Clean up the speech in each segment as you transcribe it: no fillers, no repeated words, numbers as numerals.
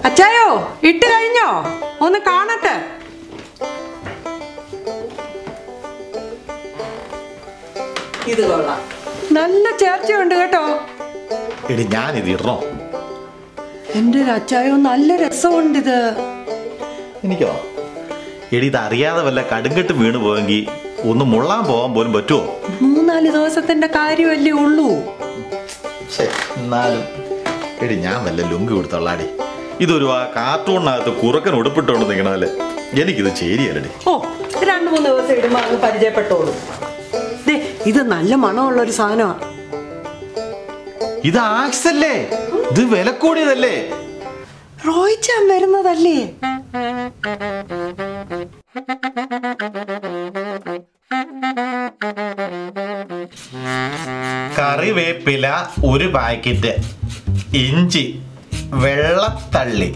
അച്ചായോ ഇട്ട് കഴിഞ്ഞോ? ഒന്ന് കാണട്ടെ. ഇത് കൊള്ളാം, നല്ല ചേർച്ചയുണ്ട് കേട്ടോ. എടി ഞാനിത് ഇടണോ? എന്റെ അച്ചായോ നല്ല രസമുണ്ട് ഇത്. എനിക്കോ? എടി ഇത് അറിയാതെ വല്ല കടുങ്കെട്ട് വീണ് പോയെങ്കിൽ ഒന്ന് മുള്ളാൻ പോകാൻ പോലും പറ്റുമോ? 3-4 ദിവസത്തിന്റെ കാര്യമല്ലേ ഉള്ളൂ. എന്നാലും എടി ഞാൻ വല്ല ലുങ്കി കൊടുത്തോളാടി. ഇതൊരു ആ കാർട്ടൂണിനകത്ത് കുറുക്കൻ ഉടുപ്പിട്ടോണ്ട് നിൽക്കണല്ലേ, എനിക്കിത് ശരിയല്ലടി. ഓ 2-3 ദിവസം ഇടുമ്പോ അങ്ങ് പരിചയപ്പെട്ടോളൂ. ഇത് നല്ല മണമുള്ളൊരു സാധനമാണ്. ഇത് ആക്സല്ലേ? ഇത് വില കൂടിയതല്ലേ? റോയിച്ചാൻ വരുന്നതല്ലേ? കറിവേപ്പില 1 പാക്കറ്റ്, ഇഞ്ചി, വെള്ളത്തള്ളി.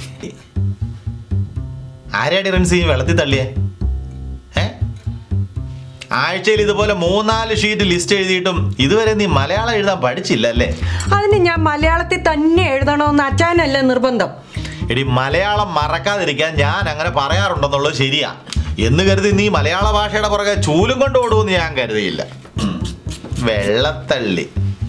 ആരാടി റിൻസി വെള്ളത്തിൽ തള്ളിയേ? ആഴ്ചയിൽ ഇതുപോലെ 3-4 ഷീറ്റ് ലിസ്റ്റ് എഴുതിയിട്ടും ഇതുവരെ നീ മലയാളം എഴുതാൻ പഠിച്ചില്ല അല്ലേ? അതിന് ഞാൻ മലയാളത്തിൽ തന്നെ എഴുതണമെന്ന് അച്ചായനല്ലേ നിർബന്ധം. എടി മലയാളം മറക്കാതിരിക്കാൻ ഞാൻ അങ്ങനെ പറയാറുണ്ടെന്നുള്ളത് ശരിയാ. എന്ന് കരുതി നീ മലയാള ഭാഷയുടെ പുറകെ ചൂലും കൊണ്ട് ഓടുമെന്ന് ഞാൻ കരുതിയില്ല. വെള്ളത്തള്ളി,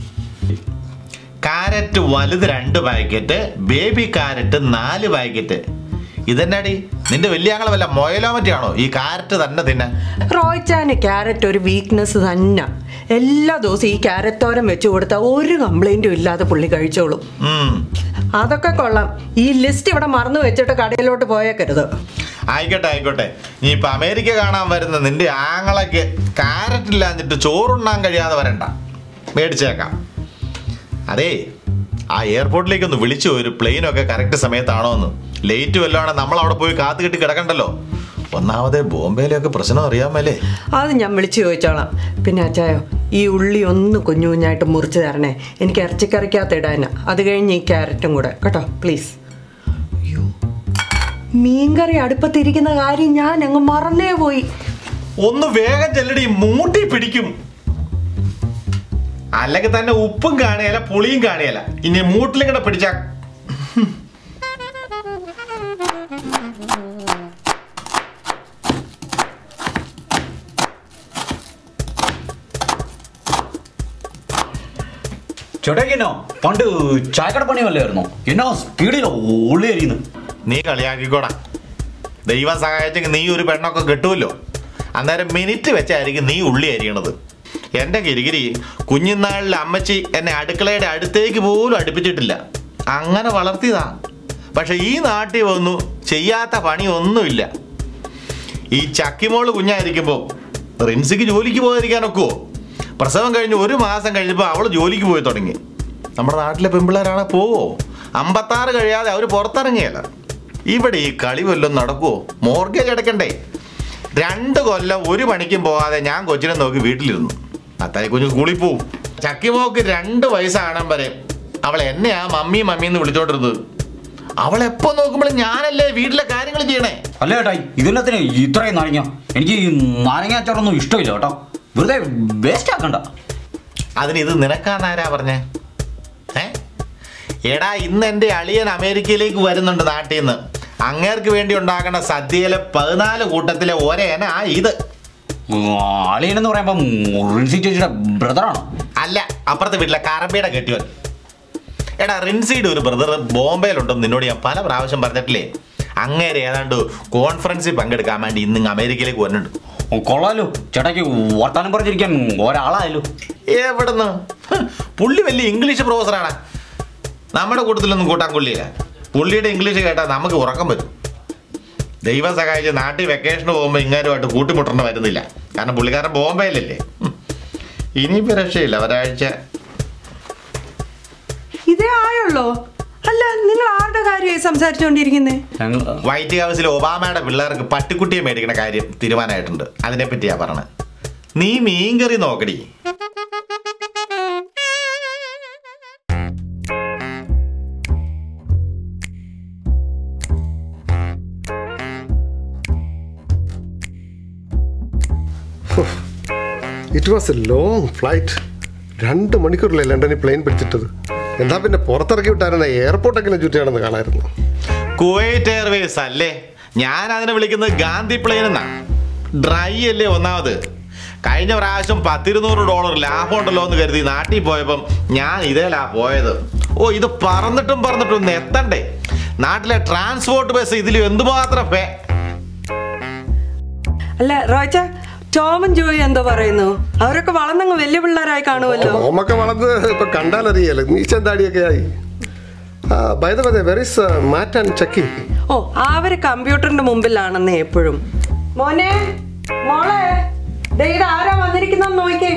കാരറ്റ് വലുത് 2 പാക്കറ്റ്, ബേബി കാരറ്റ് 4 പാക്കറ്റ്. ഇതെന്നാടി നിന്റെ വലിയാങ്ങളെ വല്ല മൊയലോ മറ്റാണോ ഈ കാരറ്റ് തന്നെ തിന്നെ? റോയിച്ചാന് ക്യാരറ്റ് ഒരു വീക്ക്നെസ് തന്നെ. എല്ലാ ദിവസവും ഈ ക്യാരറ്റ് തോരൻ വെച്ച് കൊടുത്താൽ ഒരു കംപ്ലൈന്റും ഇല്ലാതെ പുള്ളി കഴിച്ചോളും. അതൊക്കെ കൊള്ളാം. ഈ ലിസ്റ്റ് ഇവിടെ മറന്നു വെച്ചിട്ട് കടയിലോട്ട് പോയേക്കരുത്. ആയിക്കോട്ടെ ആയിക്കോട്ടെ. നീ ഇപ്പൊ അമേരിക്ക കാണാൻ വരുന്ന നിന്റെ ആങ്ങളൊക്കെ കാരറ്റ് ഇല്ലാഞ്ഞിട്ട് ചോറുണ്ണാൻ കഴിയാതെ വരണ്ട, മേടിച്ചേക്കാം. അതേ ആ എയർപോർട്ടിലേക്ക് ഒന്ന് വിളിച്ചു, ഒരു പ്ലെയിനൊക്കെ കറക്റ്റ് സമയത്താണോ എന്ന്. ലേറ്റ് വല്ലതും നമ്മൾ അവിടെ പോയി കാത്തു കെട്ടി കിടക്കണ്ടല്ലോ. ഒന്നാമത് ബോംബെയിലൊക്കെ പ്രശ്നം അറിയാമല്ലേ? അത് ഞാൻ വിളിച്ചു ചോദിച്ചോളാം. പിന്നെ അച്ചായോ ഈ ഉള്ളി ഒന്ന് കുഞ്ഞു കുഞ്ഞായിട്ട് മുറിച്ച് തരണേ, എനിക്ക് ഇറച്ചിക്കറിക്കകത്ത് ഇടാനാ. അത് കഴിഞ്ഞ് ഈ ക്യാരറ്റും കൂടെ കേട്ടോ പ്ലീസ്. അയ്യോ മീൻകറി അടുപ്പത്തിരിക്കുന്ന കാര്യം ഞാൻ അങ്ങ് മറന്നേ പോയി. ഒന്ന് വേഗം ചെല്ലടി, മൂട്ടി പിടിക്കും. അല്ലെങ്കിൽ തന്നെ ഉപ്പും കാണിയല്ല പുളിയും കാണിയല്ല, ഇനി മൂട്ടിലും കൂടെ പിടിച്ച. ചേട്ടാക്കിനോ പണ്ട് ചായക്കട പണിയല്ലായിരുന്നോ? എന്നോ സ്പീഡിലോ ഉള്ളി അരിയുന്നു. നീ കളിയാക്കിക്കോടാ. ദൈവം സഹായിച്ചെങ്കിൽ നീ ഒരു പെണ്ണൊക്കെ കിട്ടുമല്ലോ. അന്നേരം മിനിറ്റ് വെച്ചായിരിക്കും നീ ഉള്ളി അരിയണത്. എൻ്റെ ഗിരിഗിരി കുഞ്ഞുനാളിൽ അമ്മച്ചി എന്നെ അടുക്കളയുടെ അടുത്തേക്ക് പോലും അടുപ്പിച്ചിട്ടില്ല, അങ്ങനെ വളർത്തിയതാ. പക്ഷെ ഈ നാട്ടിൽ വന്നു ചെയ്യാത്ത പണിയൊന്നുമില്ല. ഈ ചക്കിമോള് കുഞ്ഞായിരിക്കുമ്പോൾ റിൻസിക്ക് ജോലിക്ക് പോകാതിരിക്കാനൊക്കുവോ? പ്രസവം കഴിഞ്ഞ് 1 മാസം കഴിഞ്ഞപ്പോൾ അവൾ ജോലിക്ക് പോയി തുടങ്ങി. നമ്മുടെ നാട്ടിലെ പെൺപിള്ളേരാണ് പോവോ? 56 കഴിയാതെ അവർ പുറത്തിറങ്ങിയല്ല. ഇവിടെ ഈ കളി വല്ലതും നടക്കുവോ? മോർഗേജ് അടയ്ക്കണ്ടേ? 2 കൊല്ലം 1 പണിക്കും പോകാതെ ഞാൻ കൊച്ചിനെ നോക്കി വീട്ടിലിരുന്നു. അത്തായി കുഞ്ഞ് സ്കൂളിൽ പോവും. ചക്കിമോക്ക് 2 വയസ്സാകാൻ വരെ അവൾ എന്നെയാ മമ്മി മമ്മി എന്ന് വിളിച്ചോണ്ടിരുന്നത്. അവളെപ്പോ നോക്കുമ്പോഴും ഞാനല്ലേ വീട്ടിലെ കാര്യങ്ങൾ ചെയ്യണേ. അല്ല ചേട്ടാ, ഇതിനകത്തിന് ഇത്രയും നാരങ്ങ? എനിക്ക് ഈ നാരങ്ങ അച്ചാറൊന്നും ഇഷ്ടമില്ല കേട്ടോ, വെറുതെ വേസ്റ്റ് ആക്കണ്ട. അതിന് ഇത് നിനക്കാന്നാരാ പറഞ്ഞേ? എടാ ഇന്ന് എൻ്റെ അളിയൻ അമേരിക്കയിലേക്ക് വരുന്നുണ്ട് നാട്ടിൽ നിന്ന്. അങ്ങേർക്ക് വേണ്ടി ഉണ്ടാക്കുന്ന സദ്യയിലെ 14 കൂട്ടത്തിലെ ഒരേന ഇത്. അളിയനെന്ന് പറയുമ്പോ റിൻസി ചേച്ചിയുടെ ബ്രദറാണോ? അല്ല, അപ്പുറത്തെ വീട്ടിലെ കറബിയുടെ കെട്ടിയവൻ. എടാ റിൻസിയുടെ ഒരു ബ്രദർ ബോംബെയിലുണ്ടെന്ന് നിന്നോട് ഞാൻ പല പ്രാവശ്യം പറഞ്ഞിട്ടില്ലേ? അങ്ങേരെ ഏതാണ്ട് കോൺഫറൻസിൽ പങ്കെടുക്കാൻ വേണ്ടി ഇന്ന് അമേരിക്കയിലേക്ക് വരുന്നുണ്ട്. കൊള്ളാലോ ചേട്ടാക്ക് വർത്താനം പറഞ്ഞിരിക്കാൻ ഒരാളായാലോ. എവിടുന്ന്? പുള്ളി വലിയ ഇംഗ്ലീഷ് പ്രൊഫസറാണ്. നമ്മുടെ കൂട്ടത്തിലൊന്നും കൂട്ടാൻ കൊള്ളിയില്ല. പുള്ളിയുടെ ഇംഗ്ലീഷ് കേട്ടാൽ നമുക്ക് ഉറക്കം വരും. ദൈവം സഹായിച്ച് നാട്ടിൽ വെക്കേഷന് പോകുമ്പോൾ ഇങ്ങാരുമായിട്ട് കൂട്ടിമുട്ടേണ്ട വരുന്നില്ല. കാരണം പുള്ളിക്കാരൻ ബോംബെയിലല്ലേ. ഇനിയിപ്പോൾ രക്ഷയില്ല, ഒരാഴ്ച. ഇതേ ആയുള്ളോ? അല്ല നിങ്ങൾ ആരുടെ കാര്യമായി സംസാരിച്ചുകൊണ്ടിരിക്കുന്നേ? വൈറ്റ് ഹൗസിൽ ഒബാമയുടെ പിള്ളേർക്ക് പട്ടിക്കുട്ടിയെ മേടിക്കുന്ന കാര്യം തീരുമാനമായിട്ടുണ്ട്. അതിനെപ്പറ്റിയാ പറഞ്ഞത്. നീ മീൻകറി നോക്കടി. It was a long flight. 2 മണിക്കൂറിലെ ലണ്ടനിൽ പ്ലെയിൻ പിടിച്ചിട്ടത്. എന്നാൽ പിന്നെ പുറത്തിറക്കി വിട്ടായിരുന്ന എയർപോർട്ടെങ്കിലും ചുറ്റിയാണെന്ന് കാണായിരുന്നു. കുവൈറ്റ് എയർവേസ് അല്ലേ? ഞാൻ അതിനെ വിളിക്കുന്നത് ഗാന്ധി പ്ലെയിൻ എന്നാ. ഡ്രൈ അല്ലേ ഒന്നാമത്. കഴിഞ്ഞ പ്രാവശ്യം $100-200 ലാഭം ഉണ്ടല്ലോ എന്ന് കരുതി നാട്ടിൽ പോയപ്പം ഞാൻ ഇതേലാ പോയത്. ഓ, ഇത് പറന്നിട്ടും ഒന്ന് എത്തണ്ടേ? നാട്ടിലെ ട്രാൻസ്പോർട്ട് ബസ് ഇതിൽ എന്തുമാത്രം പേ. അല്ല റോച്ച, ടോമും ജോയി എന്തോ പറയുന്നു? അവരൊക്കെ വളർന്നങ്ങ് വലിയ പിള്ളേരായി കാണുമല്ലോ. ടോമൊക്കെ വളർന്ന് ഇപ്പൊ കണ്ടാലറിയാലോ, നീച്ചന്താടിയൊക്കെ ആയി. ഓ, അവര് കമ്പ്യൂട്ടറിന്റെ മുമ്പിലാണെന്നേ എപ്പോഴും. മോനെ, മോളെ, ആരാ വന്നിരിക്കുന്ന നോക്കേ.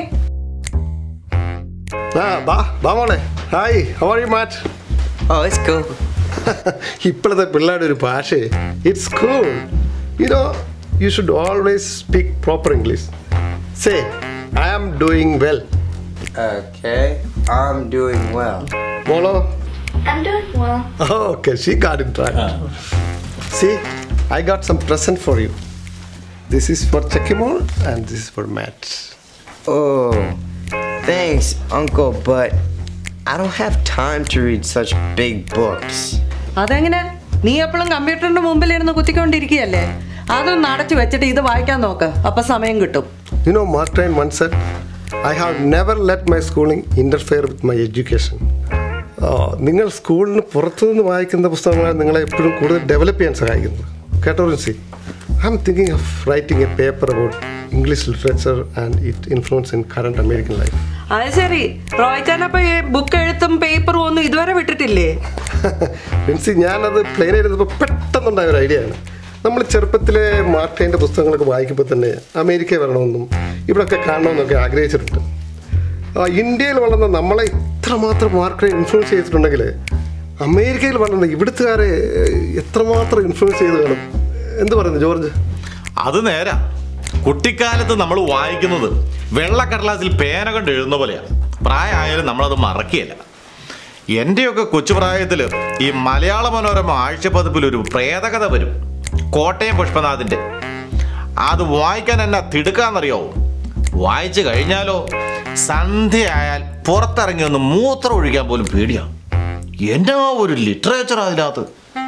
Hi, how are you mate? Oh, it's cool. ഇപ്പോഴത്തെ പിള്ളേരുടെ ഒരു ഭാഷ, it's cool. You know, you should always speak proper English. Say, I am doing well. Okay, I'm doing well. Molo? I'm doing well. Oh, okay, she got it right. See, I got some present for you. This is for Chakimol and this is for Matt. Oh, thanks, Uncle, but I don't have time to read such big books. അതെങ്ങനെ? നീ എപ്പോഴും കമ്പ്യൂട്ടറിന്റെ മുമ്പിൽ ഇരുന്ന് കുത്തിക്കൊണ്ടിരിക്കുകയല്ലേ? അതൊന്ന് അടച്ചു വെച്ചിട്ട് ഇത് വായിക്കാൻ നോക്ക്, അപ്പൊ സമയം കിട്ടും. You know, Mark Twain once said, I have never let my schooling interfere with my education. നിങ്ങൾ സ്കൂളിന് പുറത്തുനിന്ന് വായിക്കുന്ന പുസ്തകങ്ങളാണ് നിങ്ങളെ എപ്പോഴും കൂടുതൽ ഡെവലപ്പ് ചെയ്യാൻ സഹായിക്കുന്നത്. കേട്ടോ Rincy? I'm thinking of writing a paper about English literature and it influence in current American life. അത് ശരി. റോയ്ച്ചാനപ്പോ ബുക്ക് എഴുത്തും പേപ്പറും ഒന്നും ഇതുവരെ വിട്ടിട്ടില്ലേ? റിൻസി, ഞാനത് പ്ലെയിൻ എഴുതുമ്പോൾ പെട്ടെന്നുണ്ടായ ഒരു ഐഡിയ ആണ്. നമ്മൾ ചെറുപ്പത്തിലെ മാർക്ക് ട്വെയിൻ്റെ പുസ്തകങ്ങളൊക്കെ വായിക്കുമ്പോൾ തന്നെ അമേരിക്ക വരണമെന്നും ഇവിടെയൊക്കെ കാണണമെന്നൊക്കെ ആഗ്രഹിച്ചിട്ടുണ്ട്. ഇന്ത്യയിൽ വളർന്ന നമ്മളെ ഇത്രമാത്രം മാർക്ക് ട്വെയിൻ ഇൻഫ്ലുവൻസ് ചെയ്തിട്ടുണ്ടെങ്കിൽ അമേരിക്കയിൽ വളർന്ന ഇവിടുത്തുകാരെ എത്രമാത്രം ഇൻഫ്ലുവൻസ് ചെയ്ത് കാണും. എന്ത് പറയുന്നു ജോർജ്? അത് നേരാ. കുട്ടിക്കാലത്ത് നമ്മൾ വായിക്കുന്നത് വെള്ളക്കടലാസിൽ പേന കൊണ്ട് എഴുതുന്ന പോലെയാണ്. പ്രായമായാലും നമ്മളത് മറക്കുകയില്ല. എൻ്റെയൊക്കെ കൊച്ചുപ്രായത്തിൽ ഈ മലയാള മനോരമ ആഴ്ചപ്പതിപ്പിലൊരു പ്രേതകഥ വരും, കോട്ടയം പുഷ്പനാഥിൻ്റെ. അത് വായിക്കാൻ എന്നാ തിടുക്കാന്നറിയാവോ? വായിച്ചു കഴിഞ്ഞാലോ സന്ധ്യയായാൽ പുറത്തിറങ്ങി ഒന്ന് മൂത്രം ഒഴിക്കാൻ പോലും പേടിയാണ്. എന്നാ ഒരു ലിറ്ററേച്ചർ അതിനകത്ത്.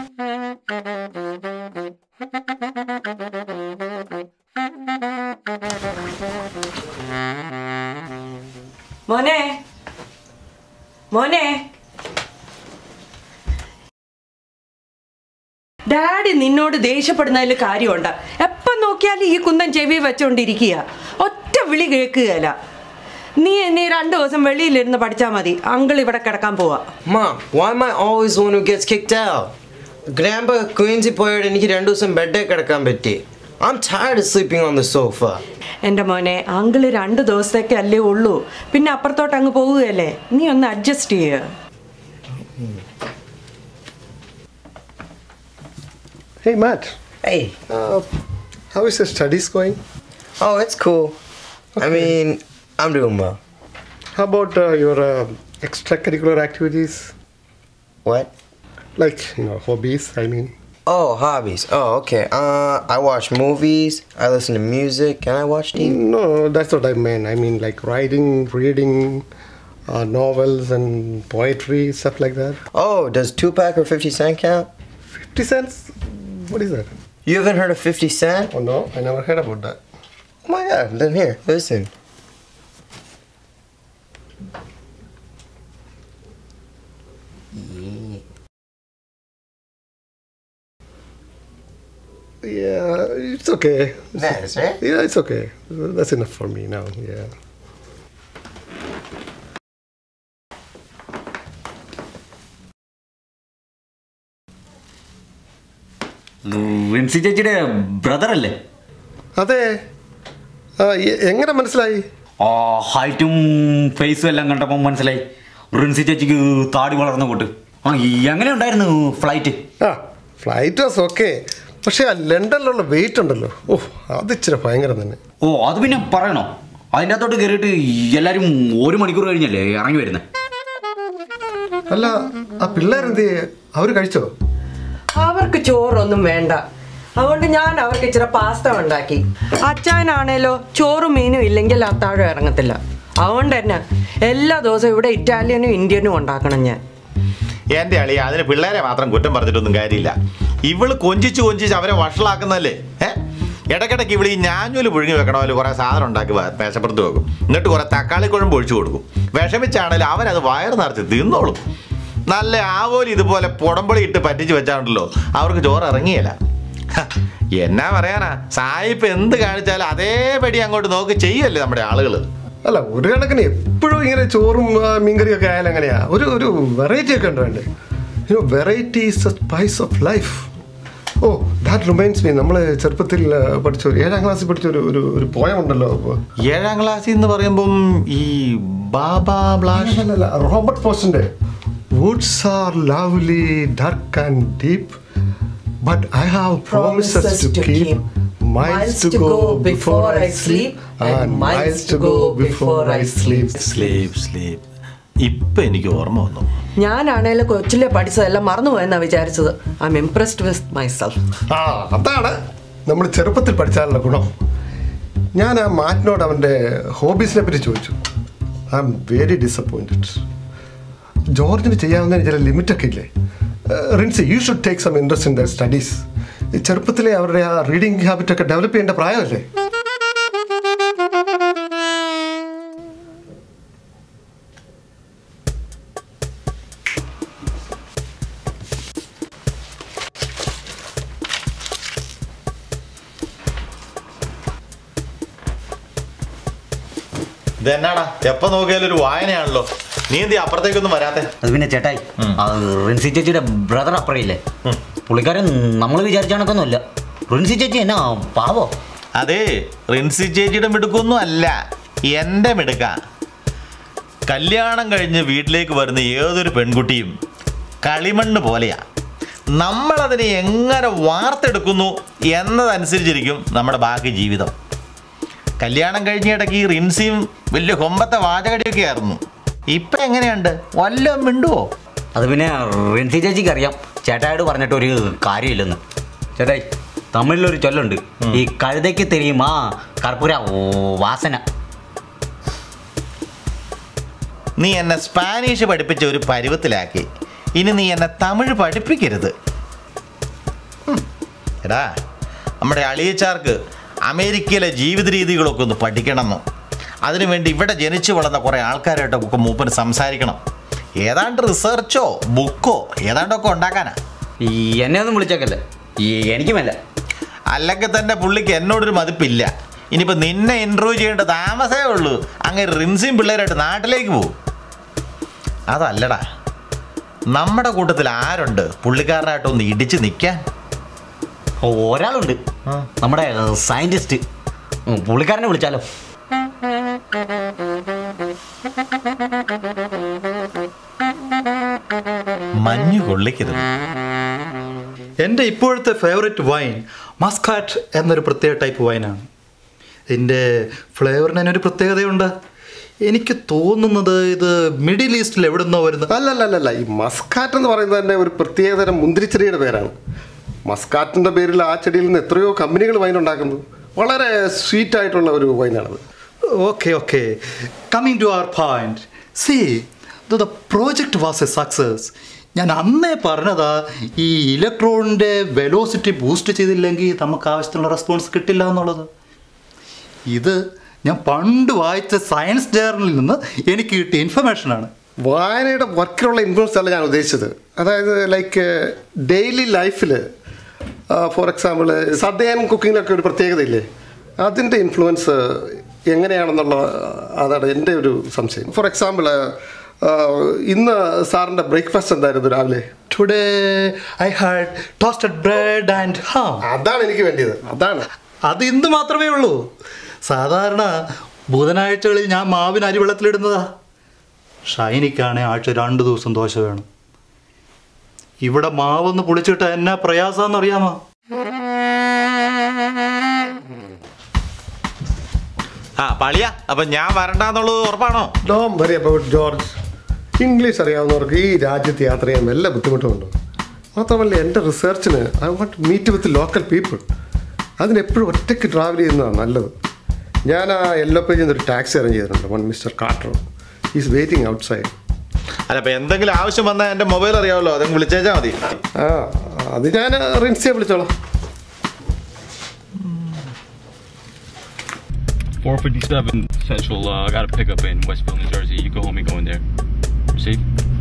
മോനെ, മോനെ, ഡാഡി നിന്നോട് ദേഷ്യപ്പെടുന്നതിൽ കാര്യമുണ്ട്. എപ്പം നോക്കിയാലും ഈ കുന്തൻ ചെവി വെച്ചോണ്ടിരിക്കുക, ഒറ്റ വിളി കേൾക്കുകയല്ല. നീ 2 ദിവസം വെളിയിലിരുന്ന് പഠിച്ചാൽ മതി. അങ്കിൾ ഇവിടെ കിടക്കാൻ പോവാ. Mom, why am I always the one who gets kicked out? Grandpa Quincy പോയോട് എനിക്ക് 2 ദിവസം ബെഡേ കിടക്കാൻ പറ്റി. I'm tired of sleeping on the sofa. എൻ്റെ മോനെ, അങ്കിൾ 2 ദിവസത്തേക്ക് അല്ലേ ഉള്ളൂ, പിന്നെ അപ്പുറത്തോട്ട് അങ്ങ് പോവുകയല്ലേ. നീ ഒന്ന് അഡ്ജസ്റ്റ് ചെയ്യുക. Hey Matt. Hey. How is your studies going? Oh, it's cool. Okay. I mean, I'm doing well. How about your extracurricular activities? What? Like, hobbies, I mean. Oh, hobbies. Oh, okay. I watch movies, I listen to music, and I watch TV. No, that's what I meant. I mean, like writing, reading, novels and poetry, stuff like that. Oh, does 2-pack or 50 cent count? 50 cents? What is that? You haven't heard of 50 cent? Oh no, I never heard about that. Oh my God, then here, listen. Yeah, it's okay. Nice, right? Yeah, it's okay. That's enough for me now, yeah. Rincy ചേച്ചിയുടെ brother അല്ലേ? അതെ. എങ്ങനെ മനസ്സിലായി? ഹൈറ്റും ഫേസും എല്ലാം കണ്ടപ്പോൾ മനസ്സിലായി. റിൻസി ചേച്ചിക്ക് താടി വളർന്ന കൂട്ട്. എങ്ങനെ ഉണ്ടായിരുന്നു ഫ്ലൈറ്റ്? Flight was okay. പക്ഷെ ആ ലണ്ടനിലുള്ള വെയിറ്റ് ഉണ്ടല്ലോ, അത് ഇച്ചിരി ഭയങ്കരം തന്നെ. അത് പിന്നെ പറയണോ? അതിൻ്റെ അകത്തോട്ട് കയറിയിട്ട് എല്ലാവരും 1 മണിക്കൂർ കഴിഞ്ഞല്ലേ ഇറങ്ങി വരുന്നത്. അല്ല, ആ പിള്ളേരെന്ത് അവർ കഴിച്ചോ? അവർക്ക് ചോറൊന്നും വേണ്ട. അതുകൊണ്ട് ഞാൻ അവർക്ക് ഇച്ചിരി പാസ്ത ഉണ്ടാക്കി. അച്ചായനാണേലോ ചോറും മീനും ഇല്ലെങ്കിൽ അത്താഴം ഇറങ്ങത്തില്ല. അതുകൊണ്ട് തന്നെ എല്ലാ ദിവസവും ഇവിടെ ഇറ്റാലിയനും ഇന്ത്യനും ഉണ്ടാക്കണം ഞാൻ. എൻ്റെ അളി അതിന് പിള്ളേരെ മാത്രം കുറ്റം പറഞ്ഞിട്ടൊന്നും കാര്യമില്ല. ഇവള് കൊഞ്ചിച്ച് അവരെ വഷളാക്കുന്നല്ലേ. ഇടയ്ക്കിടയ്ക്ക് ഇവിടെ ഈ ഞാഞ്ഞൂല് പുഴുങ്ങി വെക്കണമല്ലോ കുറേ സാധനം ഉണ്ടാക്കി മേശപ്പുറത്ത് വെക്കും. എന്നിട്ട് കുറേ തക്കാളി കുഴമ്പ് ഒഴിച്ചു കൊടുക്കും. വിഷമിച്ചാണെങ്കിലും അവരത് വയറ് നിറച്ച് തിന്നോളും. നല്ല ആവോലി ഇതുപോലെ പുടമ്പൊളി ഇട്ട് പറ്റിച്ച് വെച്ചാണല്ലോ അവർക്ക് ചോറ് ഇറങ്ങിയല്ല. എന്നാ പറയാനാ, സായിപ്പ് എന്ത് കാണിച്ചാലും അതേപടി അങ്ങോട്ട് നോക്കി ചെയ്യല്ലേ നമ്മുടെ ആളുകൾ. അല്ല, ഒരു കണക്കിന് എപ്പോഴും ഇങ്ങനെ ചോറും മീൻകറിയൊക്കെ ആയാലും എങ്ങനെയാ, ഒരു വെറൈറ്റി ഒക്കെ ഉണ്ട് വേണ്ടേ. Variety is the spice of life. Oh, that reminds me, നമ്മൾ ചെറുപ്പത്തിൽ പഠിച്ച 7ാം ക്ലാസ്സിൽ പഠിച്ച ഒരു പോയം ഉണ്ടല്ലോ. 7ാം ക്ലാസ്സിൽ എന്ന് പറയുമ്പം ഈ ബാബാ ബ്ലാഷ് അല്ല, റോബർട്ട് ഫോസ്റ്റിന്റെ woods are lovely, dark and deep, but I have promises to keep, miles to go before I sleep and miles to go before I sleep. Sleep. ഇപ്പം എനിക്ക് ഓർമ്മ വന്നു. ഞാനാണേലും കൊച്ചിലെ പഠിച്ചതെല്ലാം മറന്നുപോയെന്നാണ് വിചാരിച്ചത്. I'm impressed with myself. അതാണ് നമ്മൾ ചെറുപ്പത്തിൽ പഠിച്ചാലുള്ള ഗുണം. ഞാൻ ആ മാറ്റിനോട് അവൻ്റെ ഹോബീസിനെ പറ്റി ചോദിച്ചു. I'm very disappointed. ജോർജിന് ചെയ്യാവുന്നതിന് ചില ലിമിറ്റൊക്കെ ഇല്ലേ. Rincy, you should take some interest in the studies. ചെറുപ്പത്തിലെ അവരുടെ ആ റീഡിങ് ഹാബിറ്റൊക്കെ ഡെവലപ്പ് ചെയ്യേണ്ട പ്രായമല്ലേ. ഇതെന്നാടാ, എപ്പോ നോക്കിയാലും ഒരു വായനയാണല്ലോ. നീ എന്തി അപ്പുറത്തേക്കൊന്നും വരാത്തെ? അത് പിന്നെ ചേട്ടായി, റിൻസി ചേച്ചിയുടെ ബ്രദർ അപ്പുറയില്ലേ, പുള്ളിക്കാരൻ നമ്മൾ വിചാരിച്ച കണക്കൊന്നുമില്ല. റിൻസി ചേച്ചി എന്നാ പാവോ. അതെ, റിൻസി ചേച്ചിയുടെ മിടുക്കൊന്നും അല്ല, എൻ്റെ മിടുക്ക. കല്യാണം കഴിഞ്ഞ് വീട്ടിലേക്ക് വരുന്ന ഏതൊരു പെൺകുട്ടിയും കളിമണ്ണ് പോലെയാ. നമ്മളതിനെ എങ്ങനെ വാർത്തെടുക്കുന്നു എന്നതനുസരിച്ചിരിക്കും നമ്മുടെ ബാക്കി ജീവിതം. കല്യാണം കഴിഞ്ഞ ഇടയ്ക്ക് റിൻസിയും വലിയ കൊമ്പത്തെ വാചകടിയൊക്കെ ആയിരുന്നു. ഇപ്പം എങ്ങനെയുണ്ട്, വല്ലതും മിണ്ടുവോ? അത് പിന്നെ റിൻസി ചേച്ചിക്ക് അറിയാം ചേട്ടായോട് പറഞ്ഞിട്ട് ഒരു കാര്യമില്ലെന്ന്. ചേട്ടായി, തമിഴിലൊരു ചൊല്ലുണ്ട്, ഈ കഴുതയ്ക്ക് തെരിയുമാ കർപ്പൂര വാസന. നീ എന്നെ സ്പാനിഷ് പഠിപ്പിച്ച ഒരു പരുവത്തിലാക്കി, ഇനി നീ എന്നെ തമിഴ് പഠിപ്പിക്കരുത്. എടാ, നമ്മുടെ അളിയച്ചാർക്ക് അമേരിക്കയിലെ ജീവിത രീതികളൊക്കെ ഒന്ന് പഠിക്കണമെന്നോ, അതിനുവേണ്ടി ഇവിടെ ജനിച്ചു വളർന്ന കുറേ ആൾക്കാരായിട്ടൊക്കെ മൂപ്പന് സംസാരിക്കണം. ഏതാണ്ട് റിസർച്ചോ ബുക്കോ ഏതാണ്ടൊക്കെ ഉണ്ടാക്കാനാ. എന്നെ ഒന്നും വിളിച്ചേക്കല്ലേ, എനിക്കുമല്ല. അല്ലെങ്കിൽ തന്നെ പുള്ളിക്ക് എന്നോടൊരു മതിപ്പില്ല. ഇനിയിപ്പോൾ നിന്നെ ഇൻ്റർവ്യൂ ചെയ്യേണ്ട താമസമേ ഉള്ളൂ. അങ്ങനെ റിൻസിയും പിള്ളേരായിട്ട് നാട്ടിലേക്ക് പോകും. അതല്ലടാ, നമ്മുടെ കൂട്ടത്തിൽ ആരുണ്ട് പുള്ളിക്കാരനായിട്ടൊന്ന് ഇടിച്ച് നിൽക്കാൻ? ഒരാളുണ്ട്, നമ്മുടെ സയന്റിസ്റ്റ്. പുള്ളിക്കാരനെ വിളിച്ചാലോ? മഞ്ഞ് കൊള്ളിക്കരുത്. എൻ്റെ ഇപ്പോഴത്തെ ഫേവറേറ്റ് വൈൻ മസ്കാറ്റ് എന്നൊരു പ്രത്യേക ടൈപ്പ് വൈനാണ്. ഇതിൻ്റെ ഫ്ലേവറിന് അതിനൊരു പ്രത്യേകതയുണ്ട്. എനിക്ക് തോന്നുന്നത് ഇത് മിഡിൽ ഈസ്റ്റിൽ എവിടെ നിന്നോ വരുന്നത്. അല്ലല്ല, ഈ മസ്കാറ്റ് എന്ന് പറയുന്നത് തന്നെ ഒരു പ്രത്യേകതരം മുന്തിരിച്ചെടിയുടെ പേരാണ്. മസ്കാറ്റിൻ്റെ പേരിൽ ആ ചെടിയിൽ നിന്ന് എത്രയോ കമ്പനികൾ വൈൻ ഉണ്ടാക്കുന്നു. വളരെ സ്വീറ്റ് ആയിട്ടുള്ള ഒരു വൈനാണത്. Okay coming to our point. See, the project was a success. ഞാൻ അന്നേ പറഞ്ഞതാ, ഈ ഇലക്ട്രോണിൻ്റെ വെലോസിറ്റി ബൂസ്റ്റ് ചെയ്തില്ലെങ്കിൽ നമുക്ക് ആവശ്യത്തിനുള്ള റെസ്പോൺസ് കിട്ടില്ല എന്നുള്ളത്. ഇത് ഞാൻ പണ്ട് വായിച്ച സയൻസ് ജേർണലിൽ നിന്ന് എനിക്ക് കിട്ടിയ ഇൻഫർമേഷനാണ്. വായനയുടെ വർക്കിലുള്ള ഇൻഫ്ലുവൻസ് അല്ല ഞാൻ ഉദ്ദേശിച്ചത്. അതായത് ലൈക്ക് ഡെയിലി ലൈഫിൽ, ഫോർ എക്സാമ്പിൾ സദ്യയും കുക്കിങ്ങിലൊക്കെ ഒരു പ്രത്യേകത ഇല്ലേ, അതിൻ്റെ ഇൻഫ്ലുവൻസ് എങ്ങനെയാണെന്നുള്ള അതാണ് എൻ്റെ ഒരു സംശയം. ഫോർ എക്സാമ്പിൾ, ഇന്ന് സാറിൻ്റെ ബ്രേക്ക്ഫാസ്റ്റ് എന്തായിരുന്നു രാവിലെ? Today I had toasted bread and ham. അതാണ് എനിക്ക് വേണ്ടിയത്. അതാണ്. അത് ഇന്ന് മാത്രമേ ഉള്ളൂ. സാധാരണ ബുധനാഴ്ചകളിൽ ഞാൻ മാവിന് അരി വെള്ളത്തിലിടുന്നതാ. ഷൈനിക്കാണെ ആഴ്ച 2 ദിവസം ദോശ വേണം. ഇവിടെ മാവൊന്ന് പൊളിച്ചിട്ട് എന്നാ പ്രയാസമെന്ന് അറിയാമോ? പളിയാ, അപ്പൊ ഞാൻ വരണ്ടെന്നുള്ളത് ഉറപ്പാണോ? Don't worry about George. English അറിയാവുന്നവർക്ക് ഈ രാജ്യത്ത് യാത്ര ചെയ്യാൻ വല്ല ബുദ്ധിമുട്ടുമുണ്ടോ? മാത്രമല്ല, എൻ്റെ റിസർച്ചിന് I want to meet with local people. അതിനെപ്പോഴും ഒറ്റയ്ക്ക് ട്രാവൽ ചെയ്യുന്നതാണ് നല്ലത്. ഞാൻ ആ യെല്ലോ പേജിൽ നിന്നൊരു ടാക്സി അറേഞ്ച് ചെയ്തിട്ടുണ്ട്. One mister Carter is waiting outside. അല്ല അപ്പൊ എന്തെങ്കിലും ആവശ്യം വന്നാൽ എന്റെ മൊബൈൽ അറിയാമല്ലോ, അതങ്ങ് വിളിച്ചേച്ചാ മതി. ആ അത് ഞാൻ റിൻസിയെ വിളിച്ചോളാം. 457 Central, I got a pickup in Westville, New Jersey. You go home and go in there. See?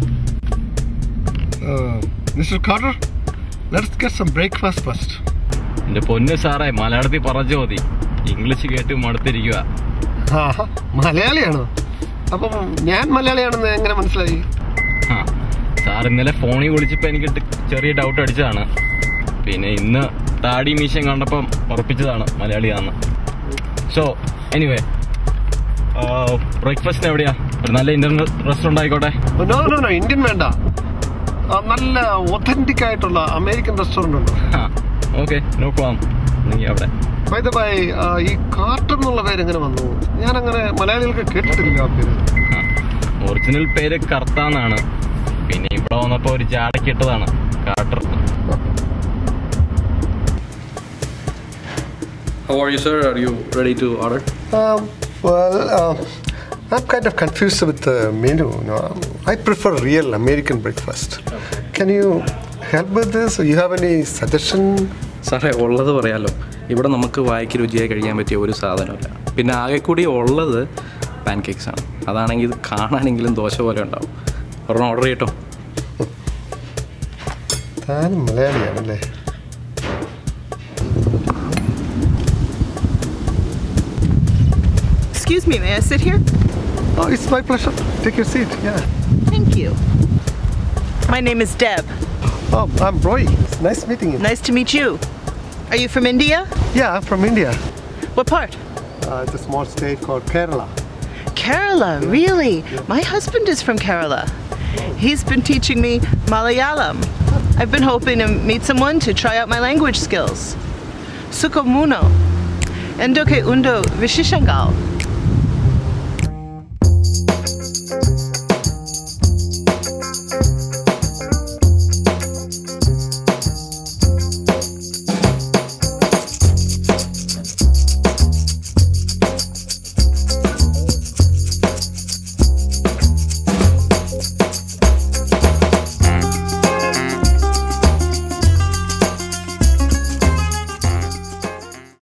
Mr. Carter, let's get some breakfast first. എന്റെ പൊന്ന് സാറേ, മലയാളത്തിൽ പറഞ്ഞു മതി, ഇംഗ്ലീഷ് കേട്ട് മടുത്തിരിക്കുക. മലയാളിയാണോ? അപ്പം ഞാൻ മലയാളിയാണെന്ന് എങ്ങനെ മനസ്സിലായി? ആ സാർ ഇന്നലെ ഫോണിൽ വിളിച്ചപ്പോൾ എനിക്ക് ചെറിയ ഡൗട്ട് അടിച്ചതാണ്. പിന്നെ ഇന്ന് താടി മീശം കണ്ടപ്പം ഉറപ്പിച്ചതാണ് മലയാളിയാണെന്ന്. സോ എനിവേ, ബ്രേക്ക്ഫാസ്റ്റിന് എവിടെയാ? ഒരു നല്ല ഇന്ത്യൻ റെസ്റ്റോറൻ്റ് ആയിക്കോട്ടെ. ഇന്ത്യൻ വേണ്ട, നല്ല ഒത്തന്റിക് ആയിട്ടുള്ള അമേരിക്കൻ റെസ്റ്റോറന്റ് ഉണ്ട്. Okay, no problem. അവിടെ ഈ കാർട്ടർ എന്നുള്ള പേര് എങ്ങനെ വന്നു? ഞാൻ അങ്ങനെ മലയാളികൾക്ക് കേട്ടിട്ടില്ല ആ പേര്. ഒറിജിനൽ പേര് കർത്താന്നാണ്, പിന്നെ ഇവിടെ വന്നപ്പോ ഒരു ജാടയ്ക്ക് ഇട്ടതാണ് Carter. How are you, sir? Are you ready to order? I'm kind of confused with the menu. I prefer real American breakfast. Can you help with this? You have any suggestion? സാറേ, ഉള്ളത് പറയാലോ, ഇവിടെ നമുക്ക് വായിക്ക് രുചിയായി കഴിക്കാൻ പറ്റിയ ഒരു സാധനമില്ല. പിന്നെ ആകെ കൂടി ഉള്ളത് പാൻ കേക്ക്സ് ആണ്. അതാണെങ്കിൽ ഇത് കാണാനെങ്കിലും ദോശ പോലെ ഉണ്ടാവും. ഒരെണ്ണം ഓർഡർ ചെയ്യട്ടോ. താൻ മലയാളിയാണല്ലേ? Excuse me, may I sit here? Oh, it's my pleasure. Take your seat. Yeah. Thank you. My name is Deb. Oh, I'm Roy. It's nice meeting you. Nice to meet you. Are you from India? Yeah, I'm from India. What part? It's a small state called Kerala. Kerala, really? Yeah. My husband is from Kerala. He's been teaching me Malayalam. I've been hoping to meet someone to try out my language skills. Sukomuno. Endoke undo vishishangal.